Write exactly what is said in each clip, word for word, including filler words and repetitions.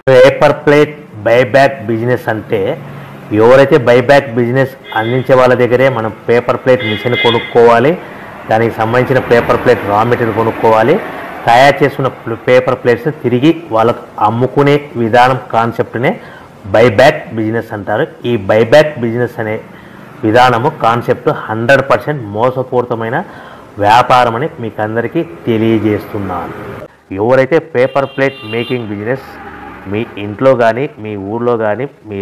Paper plate buyback business అంటే ఎవరైతే buyback business అందించే వాళ్ళ దగ్గరే మనం పేపర్ ప్లేట్ మిషన్ కొనుక్కోవాలి, దానికి సంబంధించిన పేపర్ ప్లేట్ రా మెటీరియల్ కొనుక్కోవాలి, తయారు చేసుకున్న పేపర్ ప్లేట్స్ తిరిగి వాళ్ళకు అమ్ముకునే విధానం కాన్సెప్ట్నే బైబ్యాక్ బిజినెస్ అంటారు. ఈ బైబ్యాక్ బిజినెస్ అనే విధానము కాన్సెప్ట్ హండ్రెడ్ పర్సెంట్ మోసపూరితమైన వ్యాపారం అని మీకు అందరికీ తెలియజేస్తున్నాను. ఎవరైతే పేపర్ ప్లేట్ మేకింగ్ బిజినెస్ మీ ఇంట్లో కానీ, మీ ఊర్లో కానీ, మీ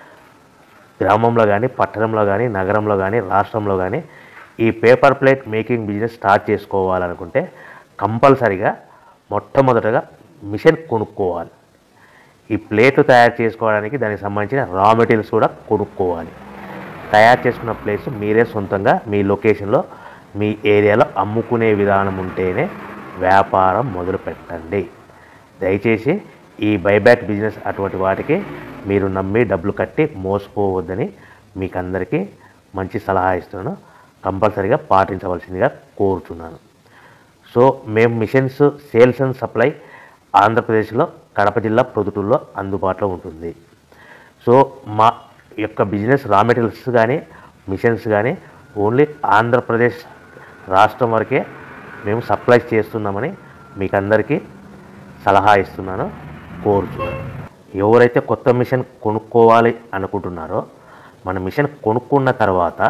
గ్రామంలో కానీ, పట్టణంలో కానీ, నగరంలో కానీ, రాష్ట్రంలో కానీ ఈ paper plate making business start చేసుకోవాలనుకుంటే కంపల్సరిగా మొట్టమొదటగా మిషన్ కొనుక్కోవాలి. ఈ ప్లేట్లు తయారు చేసుకోవడానికి దానికి సంబంధించిన రా మెటీరియల్స్ కూడా కొనుక్కోవాలి. తయారు చేసుకున్న ప్లేట్స్ మీరే సొంతంగా మీ లొకేషన్లో, మీ ఏరియాలో అమ్ముకునే విధానం ఉంటేనే వ్యాపారం మొదలు పెట్టండి. దయచేసి ఈ బైబ్యాక్ బిజినెస్ అటువంటి వాటికి మీరు నమ్మి డబ్బులు కట్టి మోసపోవద్దని మీకు అందరికీ మంచి సలహా ఇస్తున్నాను. కంపల్సరీగా పాటించవలసిందిగా కోరుతున్నాను. సో మేము మిషన్స్ సేల్స్ అండ్ సప్లై ఆంధ్రప్రదేశ్లో కడప జిల్లా ప్రొద్దుటూరులో అందుబాటులో ఉంటుంది. సో మా యొక్క బిజినెస్ రా మెటీరియల్స్ కానీ, మిషన్స్ కానీ ఓన్లీ ఆంధ్రప్రదేశ్ రాష్ట్రం వరకే మేము సప్లై చేస్తున్నామని మీకు అందరికీ సలహా ఇస్తున్నాను, కోరుతున్నాను. ఎవరైతే కొత్త మిషన్ కొనుక్కోవాలి అనుకుంటున్నారో మన మిషన్ కొనుక్కున్న తర్వాత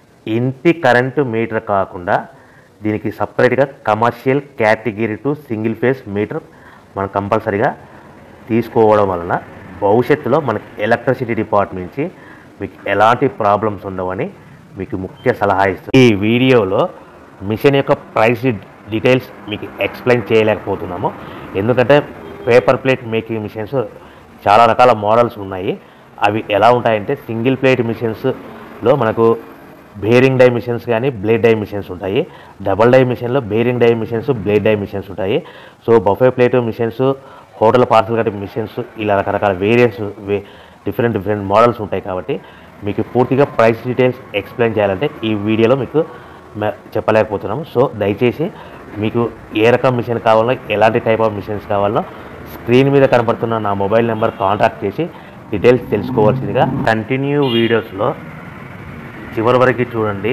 ఇంటి కరెంటు మీటర్ కాకుండా దీనికి సపరేట్గా commercial category two single phase meter మనం కంపల్సరీగా తీసుకోవడం వలన భవిష్యత్తులో మనకి ఎలక్ట్రిసిటీ డిపార్ట్మెంట్ నుంచి మీకు ఎలాంటి ప్రాబ్లమ్స్ ఉండవని మీకు ముఖ్య సలహా ఇస్తుంది. ఈ వీడియోలో మిషన్ యొక్క ప్రైస్ డీటెయిల్స్ మీకు ఎక్స్ప్లెయిన్ చేయలేకపోతున్నాము. ఎందుకంటే పేపర్ ప్లేట్ మేకింగ్ మిషన్స్ చాలా రకాల మోడల్స్ ఉన్నాయి. అవి ఎలా ఉంటాయంటే సింగిల్ ప్లేట్ మిషన్స్లో మనకు బేరింగ్ డై మిషన్స్ కానీ బ్లేడ్ డై మిషన్స్ ఉంటాయి. డబల్ డై మిషన్లో bearing die machines, blade die machines ఉంటాయి. So buffet plate machines, hotel parcel కట్టే మిషన్స్, ఇలా రకరకాల వేరియన్స్ డిఫరెంట్ డిఫరెంట్ మోడల్స్ ఉంటాయి. కాబట్టి మీకు పూర్తిగా ప్రైస్ డీటెయిల్స్ ఎక్స్ప్లెయిన్ చేయాలంటే ఈ వీడియోలో మీకు చెప్పలేకపోతున్నాము. సో దయచేసి మీకు ఏ రకం మిషన్ కావాలో, ఎలాంటి టైప్ ఆఫ్ మిషన్స్ కావాలో స్క్రీన్ మీద కనపడుతున్న నా మొబైల్ నెంబర్ కాంటాక్ట్ చేసి డీటెయిల్స్ తెలుసుకోవాల్సిందిగా. కంటిన్యూ వీడియోస్లో చివరి వరకు చూడండి.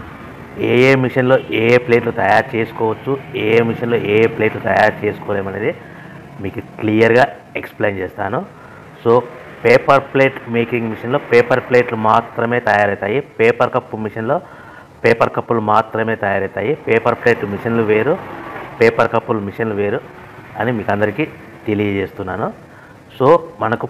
ఏ ఏ మిషన్లో ఏ ఏ ప్లేట్లు తయారు చేసుకోవచ్చు, ఏ ఏ మిషన్లో ఏ ఏ ప్లేట్లు తయారు చేసుకోలేమనేది మీకు క్లియర్గా ఎక్స్ప్లెయిన్ చేస్తాను. సో పేపర్ ప్లేట్ మేకింగ్ మిషన్లో పేపర్ ప్లేట్లు మాత్రమే తయారవుతాయి. పేపర్ కప్పు మిషన్లో పేపర్ కప్పులు మాత్రమే తయారవుతాయి. పేపర్ ప్లేట్ మిషన్లు వేరు, పేపర్ కప్పులు మిషన్లు వేరు అని మీకు అందరికీ తెలియజేస్తున్నాను. సో మనకు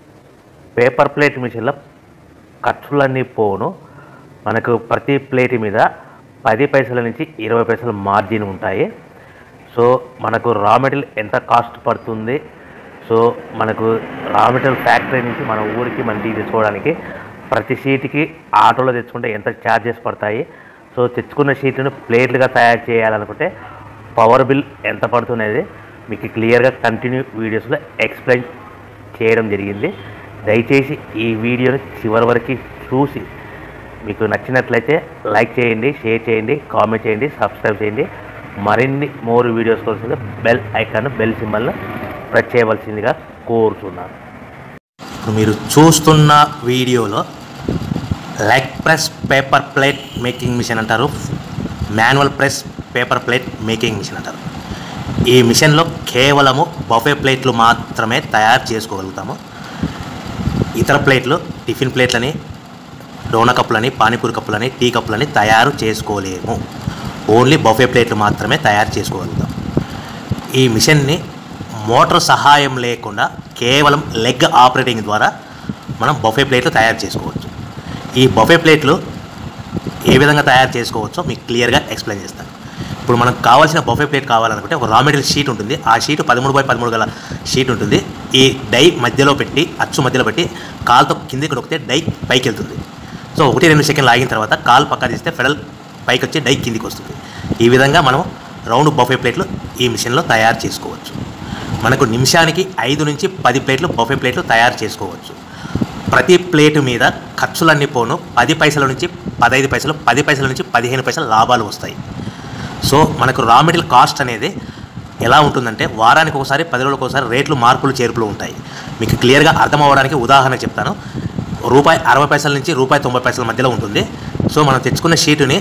పేపర్ ప్లేట్ మిషన్లో ఖర్చులన్నీ పోను. మనకు ప్రతి ప్లేట్ మీద పది పైసల నుంచి ఇరవై పైసల మార్జిన్ ఉంటాయి. సో మనకు రా మెటీరియల్ ఎంత కాస్ట్ పడుతుంది, సో మనకు రా మెటీరియల్ ఫ్యాక్టరీ నుంచి మన ఊరికి మన ఇంటికి తెచ్చుకోవడానికి ప్రతి షీట్కి ఆటోలో తెచ్చుకుంటే ఎంత ఛార్జెస్ పడతాయి, సో తెచ్చుకున్న షీట్లను ప్లేట్లుగా తయారు చేయాలనుకుంటే పవర్ బిల్ ఎంత పడుతున్నది మీకు క్లియర్గా కంటిన్యూ వీడియోస్లో ఎక్స్ప్లెయిన్ చేయడం జరిగింది. దయచేసి ఈ వీడియోని చివరి వరకు చూసి మీకు నచ్చినట్లయితే లైక్ చేయండి, షేర్ చేయండి, కామెంట్ చేయండి, సబ్స్క్రైబ్ చేయండి. మరిన్ని మోర్ వీడియోస్ కోసం బెల్ ఐకాన్, బెల్ సింబల్ను ప్రెస్ చేయవలసిందిగా కోరుతున్నాను. మీరు చూస్తున్న వీడియోలో leg press paper plate making machine అంటారు, manual press paper plate making machine అంటారు. ఈ మిషన్లో కేవలము బఫే ప్లేట్లు మాత్రమే తయారు చేసుకోగలుగుతాము. ఇతర ప్లేట్లు, టిఫిన్ ప్లేట్లని, డోనా కప్పులని, పానీపూరి కప్పులని, టీ కప్పులని తయారు చేసుకోలేము. ఓన్లీ బఫే ప్లేట్లు మాత్రమే తయారు చేసుకోగలుగుతాం. ఈ మిషన్ని మోటార్ సహాయం లేకుండా కేవలం లెగ్ ఆపరేటింగ్ ద్వారా మనం బఫే ప్లేట్లు తయారు చేసుకోవచ్చు. ఈ బఫే ప్లేట్లు ఏ విధంగా తయారు చేసుకోవచ్చో మీకు క్లియర్గా ఎక్స్ప్లెయిన్ చేస్తాను. ఇప్పుడు మనకు కావాల్సిన బఫే ప్లేట్ కావాలనుకుంటే ఒక రా మెటీరియల్ షీట్ ఉంటుంది. ఆ షీట్ పదమూడు బై పదమూడు గల షీట్ ఉంటుంది. ఈ డై మధ్యలో పెట్టి, అచ్చు మధ్యలో పెట్టి కాలుతో కిందికి నొక్కితే డై పైకి వెళ్తుంది. సో ఒకటి రెండు సెకండ్లు ఆగిన తర్వాత కాలు పక్క తీస్తే ఫెడల్ పైకి వచ్చి డై కిందికి వస్తుంది. ఈ విధంగా మనం రౌండ్ బఫే ప్లేట్లు ఈ మిషన్లో తయారు చేసుకోవచ్చు. మనకు నిమిషానికి ఐదు నుంచి పది ప్లేట్లు బఫే ప్లేట్లు తయారు చేసుకోవచ్చు. ప్రతి ప్లేటు మీద ఖర్చులన్నీ పోను పది పైసల నుంచి పదహైదు పైసలు, పది పైసల నుంచి పదిహేను పైసలు లాభాలు వస్తాయి. సో మనకు రా మెటీరియల్ కాస్ట్ అనేది ఎలా ఉంటుందంటే వారానికి ఒకసారి పది రోజులకు ఒకసారి రేట్లు మార్పులు చేర్పులు ఉంటాయి. మీకు క్లియర్గా అర్థం అవ్వడానికి ఉదాహరణ చెప్తాను. రూపాయి అరవై పైసల నుంచి రూపాయి తొంభై పైసల మధ్యలో ఉంటుంది. సో మనం తెచ్చుకున్న షీటుని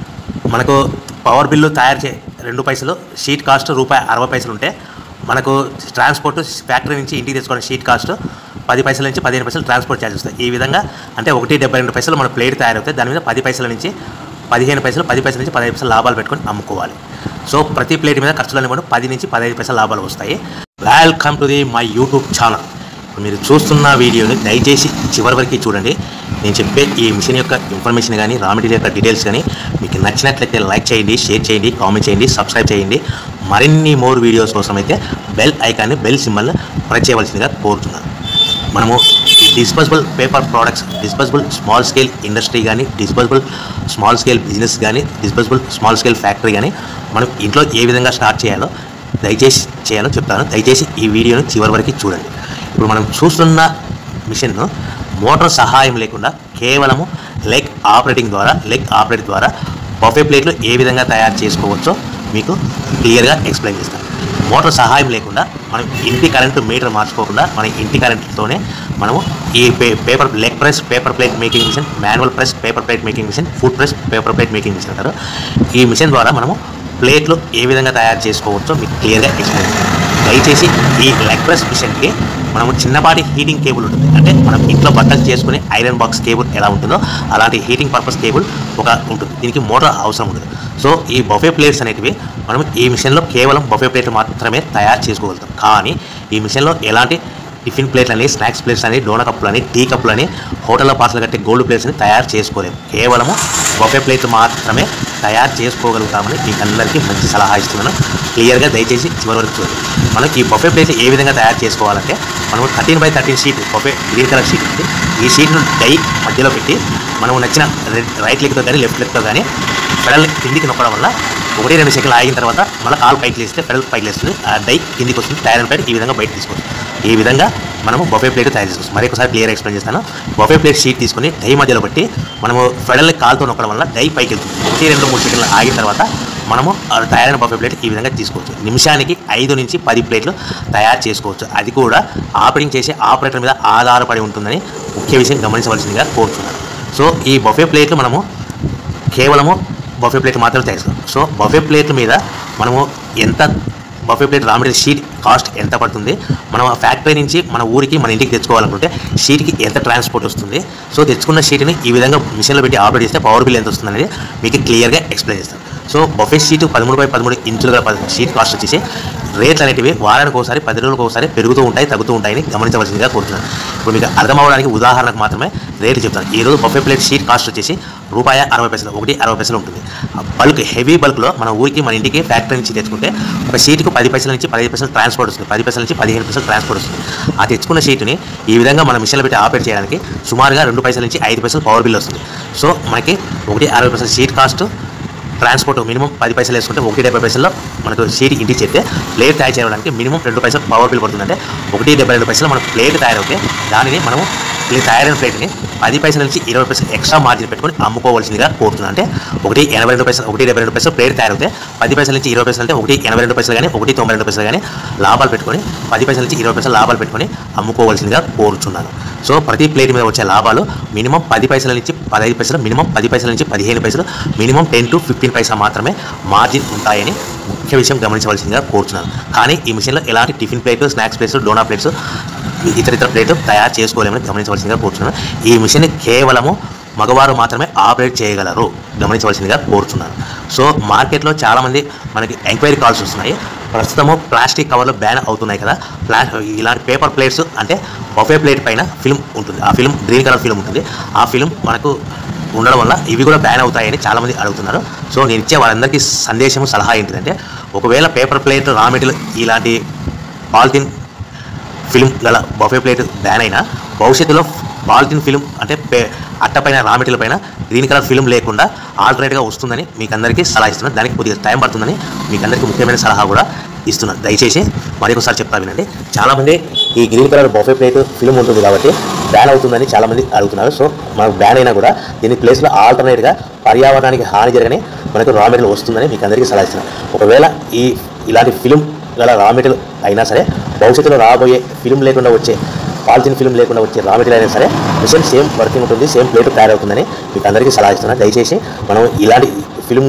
మనకు పవర్ బిల్లు తయారు చే రెండు పైసలు, షీట్ కాస్ట్ రూపాయి అరవై పైసలు ఉంటే మనకు ట్రాన్స్పోర్ట్ ఫ్యాక్టరీ నుంచి ఇంటికి తెచ్చుకున్న షీట్ కాస్ట్ పది పైసల నుంచి పదిహేను పైసలు ట్రాన్స్పోర్ట్ ఛార్జ్ వస్తాయి. ఈ విధంగా అంటే ఒకటి డెబ్బై రెండు పైసలు మన ప్లేట్ తయారవుతాయి. దాని మీద పది పైసల నుంచి పదిహేను పైసలు పది పైసల నుంచి పదిహేను పైసలు లాభాలు పెట్టుకొని అమ్ముకోవాలి. సో ప్రతి ప్లేట్ మీద ఖర్చులు కూడా పది నుంచి పదిహేను పైసలు లాభాలు వస్తాయి. Welcome to the my YouTube channel. మీరు చూస్తున్న వీడియోని దయచేసి చివరి వరకు చూడండి. నేను చెప్పే ఈ మిషన్ యొక్క ఇన్ఫర్మేషన్ కానీ రా మెటీరియల్ యొక్క డీటెయిల్స్ కానీ మీకు నచ్చినట్లయితే లైక్ చేయండి, షేర్ చేయండి, కామెంట్ చేయండి, సబ్స్క్రైబ్ చేయండి. మరిన్ని మోర్ వీడియోస్ కోసం అయితే బెల్ ఐకాన్ని బెల్ సింబల్ని ప్రెస్ చేయవలసిందిగా కోరుతున్నాను. మనము ఈ disposable paper products, disposable small scale industry కానీ, డిస్పోజబుల్ స్మాల్ స్కేల్ బిజినెస్ కానీ, డిస్పోజబుల్ స్మాల్ స్కేల్ ఫ్యాక్టరీ కానీ మనం ఇంట్లో ఏ విధంగా స్టార్ట్ చేయాలో దయచేసి చేయాలో చెప్తాను. దయచేసి ఈ వీడియోని చివరి వరకు చూడండి. ఇప్పుడు మనం చూస్తున్న మిషన్ను మోటార్ సహాయం లేకుండా కేవలము లెగ్ ఆపరేటింగ్ ద్వారా లెగ్ ఆపరేట్ ద్వారా బఫే ప్లేట్లు ఏ విధంగా తయారు చేసుకోవచ్చో మీకు క్లియర్గా ఎక్స్ప్లెయిన్ చేస్తాను. మోటార్ సహాయం లేకుండా మనం ఇంటి కరెంటు మీటర్ మార్చుకోకుండా మన ఇంటి కరెంటుతోనే మనము ఈ పే paper leg press paper plate making machine, manual press paper plate making machine, food press paper plate making machine అంటారు. ఈ మిషన్ ద్వారా మనము ప్లేట్లు ఏ విధంగా తయారు చేసుకోవచ్చో మీకు క్లియర్గా ఎక్స్ప్లెయిన్ చేస్తాను. దయచేసి ఈ లెగ్ ప్రెస్ మిషన్కి మనము చిన్నపాటి హీటింగ్ కేబుల్ ఉంటుంది. అంటే మనం ఇంట్లో బట్టలు చేసుకునే ఐరన్ బాక్స్ కేబుల్ ఎలా ఉంటుందో అలాంటి హీటింగ్ పర్పస్ కేబుల్ ఒక ఉంటుంది. దీనికి మోటార్ అవసరం ఉంటుంది. సో ఈ బఫే ప్లేట్స్ అనేటివి మనం ఈ మిషన్లో కేవలం బఫే ప్లేట్లు మాత్రమే తయారు చేసుకోగలుగుతాం. కానీ ఈ మిషన్లో ఎలాంటి టిఫిన్ ప్లేట్లని, స్నాక్స్ ప్లేట్స్ అని, డోనా కప్పులని, టీ కప్పులని, హోటల్లో పార్సల్ కట్టే గోల్డ్ ప్లేట్స్ని తయారు చేసుకోలేము. కేవలము బఫే ప్లేట్లు మాత్రమే తయారు చేసుకోగలుగుతామని మీకు అందరికీ మంచి సలహా ఇస్తున్నాను. క్లియర్గా దయచేసి చివరి వరకు చూడండి. మనకి ఈ బఫే ప్లేట్ ఏ విధంగా తయారు చేసుకోవాలంటే మనము thirteen by thirteen sheet buffet green colour sheet ఉంది. ఈ షీట్ను డై మధ్యలో పెట్టి మనము నచ్చిన రైట్ లెగ్తో కానీ లెఫ్ట్ లెగ్తో కానీ పెడల్ కిందికి నొక్కడం వల్ల ఒకటి రెండు సెకండ్లు ఆగిన తర్వాత మళ్ళీ కాలు పైకి లేస్తే పెడల్ పైకి లేస్తుంది, ఆ డై కిందికి వస్తుంది. టైర్ ప్లేట్ ఈ విధంగా బయట తీసుకోవచ్చు. ఈ విధంగా మనము బఫే ప్లేట్ తయారు చేసుకోవచ్చు. మరి ఒకసారి క్లియర్ ఎక్స్ప్లెయిన్ చేస్తాను. బఫే ప్లేట్ షీట్ తీసుకొని డై మధ్యలో పెట్టి మనము ఫెడల్ని కాలుతో నొక్కడం వల్ల డై పైకి వెళ్తుంది. ఒకటి రెండు మూడు సెకండ్లు ఆగిన తర్వాత మనము తయారైన బఫే ప్లేట్ ఈ విధంగా తీసుకోవచ్చు. నిమిషానికి ఐదు నుంచి పది ప్లేట్లు తయారు చేసుకోవచ్చు. అది కూడా ఆపరేటింగ్ చేసే ఆపరేటర్ మీద ఆధారపడి ఉంటుందని ముఖ్య విషయం గమనించవలసిందిగా కోరుతున్నాను. సో ఈ బఫే ప్లేట్లు మనము కేవలము బఫే ప్లేట్ మాత్రమే తయారు చేసుకోవాలి. సో బఫే ప్లేట్ల మీద మనము ఎంత buffet plate raw material sheet cost ఎంత పడుతుంది, మనం ఆ ఫ్యాక్టరీ నుంచి మన ఊరికి మన ఇంటికి తెచ్చుకోవాలనుకుంటే షీట్కి ఎంత ట్రాన్స్పోర్ట్ వస్తుంది, సో తెచ్చుకున్న షీట్ని ఈ విధంగా మిషన్లో పెట్టి ఆపరేట్ చేస్తే పవర్ బిల్ ఎంత వస్తుంది అనేది మీకు క్లియర్గా ఎక్స్ప్లెయిన్ చేస్తాను. సో బఫే షీట్ పదమూడు బై పదమూడు ఇంచులుగా షీట్ కాస్ట్ వచ్చేసి రేట్లు అనేటివి వారానికి ఒకసారి పది రోజులకు ఒకసారి పెరుగుతూ ఉంటాయి, తగ్గుతూ ఉంటాయని గమనించవలసిందిగా కోరుతున్నాను. ఇప్పుడు మీకు అర్థం అవ్వడానికి ఉదాహరణకు మాత్రమే రేట్లు చెప్తాను. ఈరోజు బఫే ప్లేట్ షీట్ కాస్ట్ వచ్చేసి రూపాయ అరవై పైసలు, ఒకటి అరవై పైసలు ఉంటుంది. బల్క్ హెవీ బల్క్లో మన ఊరికి మన ఇంటికి ఫ్యాక్టరీ నుంచి తెచ్చుకుంటే ఒక షీట్కు పది పైసల నుంచి పదిహేను పైసలు ట్రాన్స్పోర్ట్ వస్తుంది, పది పైసల నుంచి పదిహేను పైసలు ట్రాన్స్పోర్ట్ వస్తుంది. ఆ తెచ్చుకున్న షీట్ని ఈ విధంగా మన మిషన్లో పెట్టి ఆపరేట్ చేయడానికి సుమారుగా రెండు పైసల నుంచి ఐదు పైసలు పవర్ బిల్ వస్తుంది. సో మనకి ఒకటి అరవై పైసలు షీట్ కాస్ట్, ట్రాన్స్పోర్ట్ మినిమం పది పైసలు వేసుకుంటే ఒకటి డెబ్బై పైసల్లో మనకు షీట్ ఇంటికి చెప్తే ప్లేట్ తయారు చేయడానికి మినిమం రెండు పైసలు పవర్ బిల్ పడుతుందంటే ఒకటి డెబ్బై రెండు పైసలు మనకు ప్లేట్ తయారవుతే దానిని మనము తయారైన ప్లేట్ని పది పైసల నుంచి ఇరవై పైసలు ఎక్స్ట్రా మార్జిన్ పెట్టుకొని అమ్ముకోవాల్సిందిగా కోరుతున్నాను. అంటే ఒకటి ఎనభై రెండు పైసలు ఒకటి డెబ్బై రెండు పైసలు ప్లేట్ తయారవుతే పది పైసల నుంచి ఇరవై పైసలు అంటే ఒకటి ఎనభై రెండు పైసలు కానీ ఒకటి తొంభై రెండు పైసలు కానీ లాభాలు పెట్టుకొని పది పైసల నుంచి ఇరవై పైసలు లాభాలు పెట్టుకొని అమ్ముకోవాల్సిందిగా కోరుతున్నాను. సో ప్రతి ప్లేట్ మీద వచ్చే లాభాలు మినిమం పది పైసల నుంచి పదహైదు పైసలు, మినిమం పది పైసల నుంచి పదిహేను పైసలు, minimum ten to fifteen paisa మాత్రమే మార్జిన్ ఉంటాయని ముఖ్య విషయం గమనించవలసిందిగా కోరుతున్నాను. కానీ ఈ మిషన్లో ఎలాంటి టిఫిన్ ప్లేట్లు, స్నాక్స్ ప్లేట్స్, డోనా ప్లేట్స్, ఇతర ఇతర ప్లేట్లు తయారు చేసుకోలేమని గమనించవలసిందిగా కోరుతున్నాను. ఈ మిషన్ కేవలము మగవారు మాత్రమే ఆపరేట్ చేయగలరు, గమనించవలసిందిగా కోరుతున్నాను. సో మార్కెట్లో చాలామంది మనకి ఎంక్వైరీ కాల్స్ వస్తున్నాయి. ప్రస్తుతము ప్లాస్టిక్ కవర్లు బ్యాన్ అవుతున్నాయి కదా, ప్లా ఇలాంటి పేపర్ ప్లేట్స్ అంటే బఫే ప్లేట్ పైన ఫిల్మ్ ఉంటుంది, ఆ ఫిల్మ్ గ్రీన్ కలర్ ఫిల్మ్ ఉంటుంది. ఆ ఫిల్మ్ మనకు ఉండడం వల్ల ఇవి కూడా బ్యాన్ అవుతాయని చాలామంది అడుగుతున్నారు. సో నేను ఇచ్చే వాళ్ళందరికీ సందేశం సలహా ఏంటిదంటే ఒకవేళ పేపర్ ప్లేట్, రా మెటీరియల్ ఇలాంటి పాలిథిన్ ఫిల్మ్ గల బఫే ప్లేట్ బ్యాన్ అయినా భవిష్యత్తులో పాలిథిన్ ఫిల్మ్ అంటే పే అట్టపైన రా మెటీరియల్ పైన గ్రీన్ కలర్ ఫిల్మ్ లేకుండా ఆల్టర్నేట్గా వస్తుందని మీకు అందరికీ సలహా ఇస్తున్నాను. దానికి కొద్దిగా టైం పడుతుందని మీకు అందరికీ ముఖ్యమైన సలహా కూడా ఇస్తున్నాను. దయచేసి మరి ఒకసారి చెప్తా వినండి. చాలామంది ఈ green colour buffet plate film ఉంటుంది కాబట్టి బ్యాన్ అవుతుందని చాలామంది అడుగుతున్నారు. సో మనకు బ్యాన్ అయినా కూడా దీని ప్లేస్లో ఆల్టర్నేట్గా పర్యావరణానికి హాని జరగని మనకు రా మెటీరియల్ వస్తుందని మీకు అందరికీ సలహా ఇస్తున్నాను. ఒకవేళ ఈ ఇలాంటి ఫిల్మ్ గల రా మెటీరియల్ అయినా సరే, భవిష్యత్తులో రాబోయే ఫిల్మ్ లేకుండా వచ్చే పాలిథిన్ ఫిల్మ్ లేకుండా వచ్చే రా మెటీరియల్ అయినా సరే మిషన్ సేమ్ వర్కింగ్ ఉంటుంది, సేమ్ ప్లేట్ తయారవుతుందని మీకు అందరికీ సలహా ఇస్తున్నాను. దయచేసి మనం ఇలాంటి ఫిల్మ్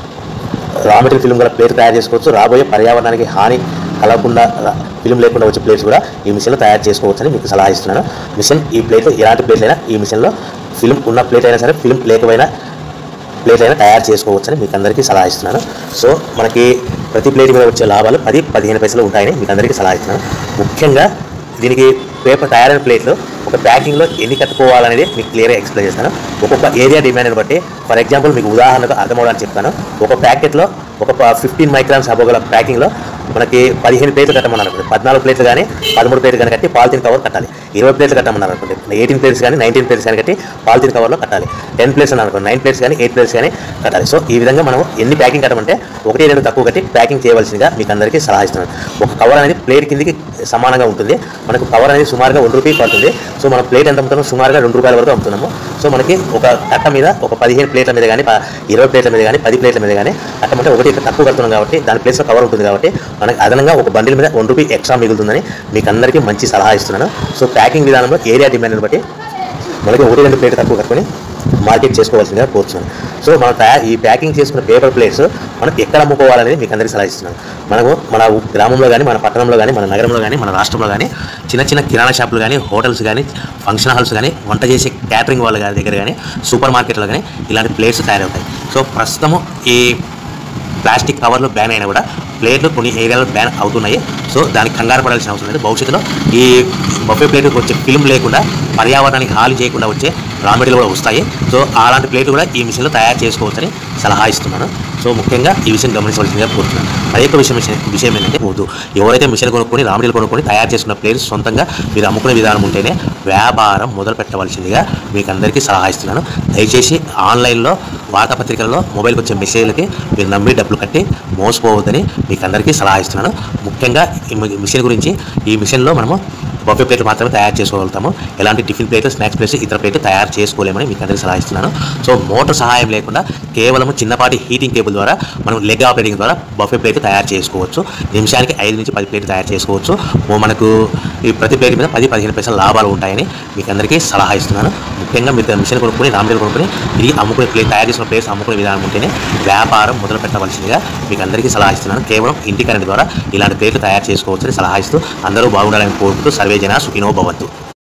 రా మెటీరియల్ ఫిల్మ్ గల ప్లేట్ తయారు చేసుకోవచ్చు. రాబోయే పర్యావరణానికి హాని కలగకుండా ఫిల్మ్ లేకుండా వచ్చే ప్లేట్స్ కూడా ఈ మిషన్లో తయారు చేసుకోవచ్చని మీకు సలహా ఇస్తున్నాను. మిషన్ ఈ ప్లేట్ ఎలాంటి ప్లేట్ అయినా ఈ మిషన్లో ఫిల్మ్ ఉన్న ప్లేట్ అయినా సరే, ఫిల్మ్ లేకపోయినా ప్లేట్ అయినా తయారు చేసుకోవచ్చని మీకు అందరికీ సలహా ఇస్తున్నాను. సో మనకి ప్రతి ప్లేట్ మీద వచ్చే లాభాలు పది పదిహేను పైసలు ఉంటాయని మీకు అందరికీ సలహా ఇస్తున్నాను. ముఖ్యంగా దీనికి పేపర్ తయారైన ప్లేట్లు ఒక ప్యాకింగ్లో ఎన్ని కట్టుకోవాలనేది మీకు క్లియర్గా ఎక్స్ప్లెయిన్ చేస్తాను. ఒక్కొక్క ఏరియా డిమాండ్ని బట్టి ఫర్ ఎగ్జాంపుల్ మీకు ఉదాహరణకు అర్థమవడానికి చెప్తాను. ఒక ప్యాకెట్లో ఒక ఫిఫ్టీన్ మైక్రాన్స్ అవ్వగల ప్యాకింగ్లో మనకి పదిహేను ప్లేట్లు కట్టమన్నారు అనుకోండి, పద్నాలుగు ప్లేట్లు కానీ పదమూడు ప్లేట్లు కానీ కట్టి పాలిథిన్ కవర్ కట్టాలి. ఇరవై ప్లేట్లు కట్టమన్నారు అనుకోండి, ఎయిటీన్ ప్లేట్స్ కానీ నైన్టీన్ ప్లేట్స్ కానీ కట్టి పాలిథిన్ కవర్లో కట్టాలి. టెన్ ప్లేట్స్ అని అనుకోండి, నైన్ ప్లేట్స్ కానీ ఎయిట్ ప్లేట్స్ కానీ కట్టాలి. సో ఈ విధంగా మనం ఎన్ని ప్యాకింగ్ కట్టమంటే ఒకటి రెండు తక్కువ కట్టి ప్యాకింగ్ చేయవలసిందిగా మీకు అందరికీ సలహా ఇస్తున్నాను. ఒక కవర్ అనేది ప్లేట్ కిందికి సమానంగా ఉంటుంది. మనకు కవర్ అనేది సుమారుగా వన్ రూపీ పడుతుంది. సో మనం ప్లేట్ ఎంత అమ్ముతున్నాం, సుమారుగా రెండు రూపాయల వరకు అమ్ముతున్నాము. సో మనకి ఒక కట్ట మీద ఒక పదిహేను ప్లేట్ల మీద కానీ ఇరవై ప్లేట్ల మీద కానీ పది ప్లేట్ల మీద కానీ కట్టమంటే ఒకటి తక్కువ కడుతున్నాం కాబట్టి దాని ప్లేస్లో కవర్ ఉంటుంది కాబట్టి మనకి అదనంగా ఒక బండిల్ మీద వన్ రూపీ ఎక్స్ట్రా మిగులుతుందని మీకు అందరికీ మంచి సలహా ఇస్తున్నాను. సో ప్యాకింగ్ విధానంలో ఏరియా డిమాండ్ని బట్టి మనకి ఒకటి రెండు ప్లేట్ తక్కువ కట్టుకొని మార్కెట్ చేసుకోవాల్సిందిగా కోరుతున్నాను. సో మనం తయారు ఈ ప్యాకింగ్ చేసుకున్న పేపర్ ప్లేట్స్ మనం ఎక్కడ అమ్ముకోవాలనేది మీకు అందరికీ సలహా ఇస్తున్నాను. మనము మన గ్రామంలో కానీ, మన పట్టణంలో కానీ, మన నగరంలో కానీ, మన రాష్ట్రంలో కానీ చిన్న చిన్న కిరాణా షాపులు కానీ, హోటల్స్ కానీ, ఫంక్షన్ హాల్స్ కానీ, వంట చేసే క్యాటరింగ్ వాళ్ళ గారి దగ్గర కానీ, సూపర్ మార్కెట్లో కానీ ఇలాంటి ప్లేట్స్ తయారవుతాయి. సో ప్రస్తుతము ఈ ప్లాస్టిక్ కవర్లు బ్యాన్ అయినా కూడా ప్లేట్లు కొన్ని ఏరియాలో బ్యాన్ అవుతున్నాయి. సో దానికి కంగారు పడాల్సిన అవసరం లేదు. భవిష్యత్తులో ఈ బఫే ప్లేట్కి వచ్చే ఫిల్మ్ లేకుండా పర్యావరణానికి హాని చేయకుండా వచ్చే రా మెటీరియల్ కూడా వస్తాయి. సో అలాంటి ప్లేట్లు కూడా ఈ మిషన్లో తయారు చేసుకోవచ్చని సలహా ఇస్తున్నాను. సో ముఖ్యంగా ఈ విషయం గమనించవలసిందిగా కోరుతున్నాను. మరి యొక్క విషయం విషయం ఏంటంటే వద్దు, ఎవరైతే మిషన్ కొనుక్కొని రా మెటీరియల్ కొనుక్కొని తయారు చేసుకున్న ప్లేట్స్ సొంతంగా మీరు అమ్ముకునే విధానం ఉంటేనే వ్యాపారం మొదలు పెట్టవలసిందిగా మీకు అందరికీ సలహా ఇస్తున్నాను. దయచేసి ఆన్లైన్లో వార్తాపత్రికల్లో మొబైల్కి వచ్చే మెసేజ్లకి మీరు నమ్మి డబ్బులు కట్టి మోసపోవద్దని మీకు అందరికీ సలహా ఇస్తున్నాను. ముఖ్యంగా ఈ మిషన్ గురించి, ఈ మిషన్లో మనము బఫే ప్లేట్లు మాత్రమే తయారు చేసుకోగలుగుతాము. ఎలాంటి టిఫిన్ ప్లేట్లు, స్నాక్స్ ప్లేట్స్, ఇతర ప్లేట్లు తయారు చేసుకోలేమని మీకు అందరికీ సలహా ఇస్తున్నాను. సో మోటార్ సహాయం లేకుండా కేవలం చిన్నపాటి హీటింగ్ టేబుల్ ద్వారా మనం లెగ్ ఆపరేటింగ్ ద్వారా బఫే ప్లేట్లు తయారు చేసుకోవచ్చు. నిమిషానికి ఐదు నుంచి పది ప్లేట్లు తయారు చేసుకోవచ్చు. మనకు ఈ ప్రతి ప్లేట్ మీద పది పదిహేను పైసల లాభాలు ఉంటాయని మీకు అందరికీ సలహా ఇస్తున్నాను. ముఖ్యంగా మీరు మిషన్ కొనుక్కొని రా మెటీరియల్ కొనుక్కొని ఇది అమ్ముకునే ప్లేట్ తయారు చేసిన ప్లేట్స్ అమ్ముకునే విధానం ఉంటేనే వ్యాపారం మొదలు పెట్టవలసిందిగా మీకు అందరికీ సలహా ఇస్తున్నాను. కేవలం ఇంటి కరెంట్ ద్వారా ఇలాంటి ప్లేట్లు తయారు చేసుకోవచ్చని సలహా ఇస్తూ అందరూ బాగుండాలని కోరుకుంటూ సర్వే జన సుఖినో భవంతు.